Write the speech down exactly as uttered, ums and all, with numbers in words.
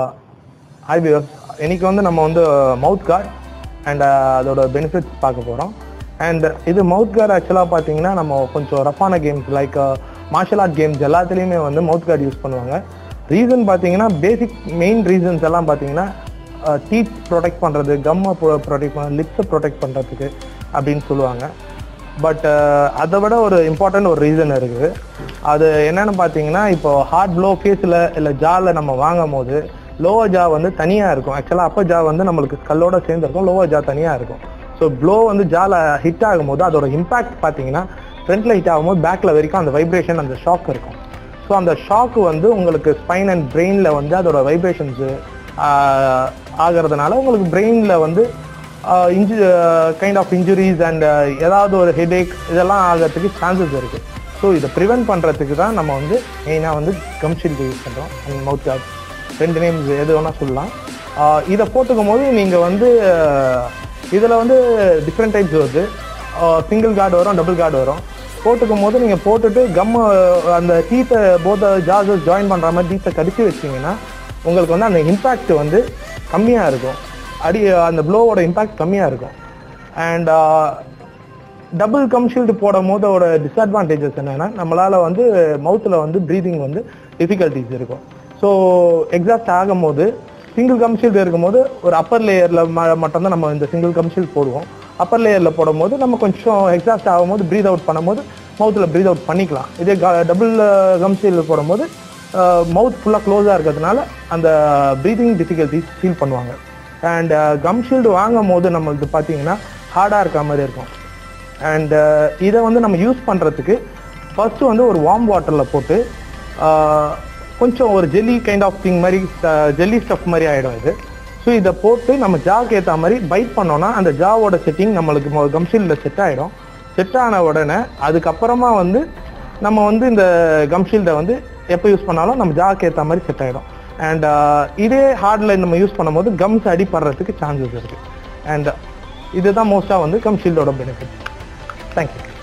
Hi viewers, இன்னைக்கு வந்து நம்ம வந்து மவுத் கார்ட் அண்ட் அதோட பெனிஃபிட்ஸ் பார்க்க போகிறோம். அண்ட் இது மவுத் கார்டு ஆக்சுவலாக பார்த்தீங்கன்னா நம்ம கொஞ்சம் ரஃபான games like martial art games எல்லாத்துலேயுமே வந்து மவுத் கார்டு யூஸ் பண்ணுவாங்க. ரீசன் பார்த்தீங்கன்னா பேசிக் மெயின் ரீசன்ஸ் எல்லாம் பார்த்தீங்கன்னா டீத் ப்ரொடெக்ட் பண்ணுறது, கம்மை ப்ரொடெக்ட் பண்ண, லிப்ஸை ப்ரொடெக்ட் பண்ணுறதுக்கு அப்படின்னு சொல்லுவாங்க. பட் அதை விட ஒரு இம்பார்ட்டன்ட் ஒரு ரீசன் இருக்குது. அது என்னென்னு பார்த்தீங்கன்னா இப்போ ஹார்ட் ப்ளோ ஃபேஸில் இல்லை ஜாவில் நம்ம வாங்கும் போது லோவர் ஜா வந்து தனியாக இருக்கும். ஆக்சுவலாக அப்பர் ஜா வந்து நம்மளுக்கு ஸ்கல்லோட சேர்ந்துருக்கும், லோவர் ஜா தனியாக இருக்கும். ஸோ ப்ளோ வந்து ஜாவில் ஹிட் ஆகும்போது அதோட இம்பேக்ட் பார்த்தீங்கன்னா ஃப்ரண்ட்டில் ஹிட் ஆகும்போது பேக்கில் வரைக்கும் அந்த வைப்ரேஷன், அந்த ஷாக் இருக்கும். ஸோ அந்த ஷாக்கு வந்து உங்களுக்கு ஸ்பைன் அண்ட் பிரெயினில் வந்து அதோட வைப்ரேஷன்ஸு ஆகிறதுனால உங்களுக்கு பிரெயினில் வந்து இன்ஜு கைண்ட் ஆஃப் இன்ஜுரிஸ் அண்ட் ஏதாவது ஒரு ஹெடேக் இதெல்லாம் ஆகிறதுக்கு சான்சஸ் இருக்குது. ஸோ இதை ப்ரிவென்ட் பண்ணுறதுக்கு தான் நம்ம வந்து மெயினாக வந்து கம் ஷீல்டு யூஸ் பண்ணுறோம். அண்ட் மவுத் கார்ட் ரெண்டு நேம்ஸ் எது வேணால் சொல்லலாம். இதை போட்டுக்கும் போது நீங்கள் வந்து இதில் வந்து டிஃப்ரெண்ட் டைப்ஸ் வருது. சிங்கிள் கார்டு வரும், டபுள் கார்டு வரும். போட்டுக்கும் போது நீங்கள் போட்டுட்டு கம்மு அந்த டீத்தை போத ஜாஸஸ் ஜாயின் பண்ணுற மாதிரி டீத்தை கடிச்சு வச்சிங்கன்னா உங்களுக்கு வந்து அந்த இம்பேக்ட் வந்து கம்மியாக இருக்கும். அடி அந்த ப்ளோவோட இம்பேக்ட் கம்மியாக இருக்கும். அண்ட் டபுள் கம் ஷீல்டு போடும் போது அதோட டிஸ்அட்வான்டேஜஸ் என்னென்னா நம்மளால் வந்து மவுத்தில் வந்து ப்ரீதிங் வந்து டிஃபிகல்ட்டிஸ் இருக்கும். ஸோ எக்ஸாஸ்ட் ஆகும் போது சிங்கிள் கம் ஷீல்டு இருக்கும்போது ஒரு அப்பர் லேயரில் ம மட்டும்தான் நம்ம இந்த சிங்கிள் கம் ஷீல்டு போடுவோம். அப்பர் லேயரில் போடும்போது நம்ம கொஞ்சம் எக்ஸாஸ்ட் ஆகும்போது ப்ரீத் அவுட் பண்ணும்போது மவுத்தில் ப்ரீத் அவுட் பண்ணிக்கலாம். இதே டபுள் கம் ஷீல்டு போடும்போது மவுத் ஃபுல்லாக க்ளோஸாக இருக்கிறதுனால அந்த ப்ரீதிங் டிஃபிகல்ட்டிஸ் ஃபீல் பண்ணுவாங்க. அண்ட் கம் ஷீல்டு வாங்கும் போது நம்மளுக்கு பார்த்தீங்கன்னா ஹார்டாக இருக்க மாதிரி இருக்கும். அண்ட் இதை வந்து நம்ம யூஸ் பண்ணுறதுக்கு ஃபர்ஸ்ட்டு வந்து ஒரு வார்ம் வாட்டரில் போட்டு கொஞ்சம் ஒரு ஜெல்லி கைண்ட் ஆஃப் திங் மாதிரி, ஜெல்லி ஸ்டஃப் மாதிரி ஆகிடும் இது. ஸோ இதை போட்டு நம்ம ஜாவுக்கு ஏற்ற மாதிரி பைட் பண்ணோன்னா அந்த ஜாவோட செட்டிங் நம்மளுக்கு கம் ஷீல்டில் செட் ஆகிடும். செட் ஆன உடனே அதுக்கப்புறமா வந்து நம்ம வந்து இந்த கம் ஷீல்டை வந்து எப்போ யூஸ் பண்ணாலும் நம்ம ஜாவுக்கு ஏற்ற மாதிரி செட் ஆகிடும். அண்ட் இதே ஹார்டில் நம்ம யூஸ் பண்ணும்போது கம்ஸ் அடிப்படுறதுக்கு சான்சஸ் இருக்குது. அண்ட் இதுதான் மோஸ்ட்டாக வந்து கம் ஷீல்டோட பெனிஃபிட். தேங்க்யூ.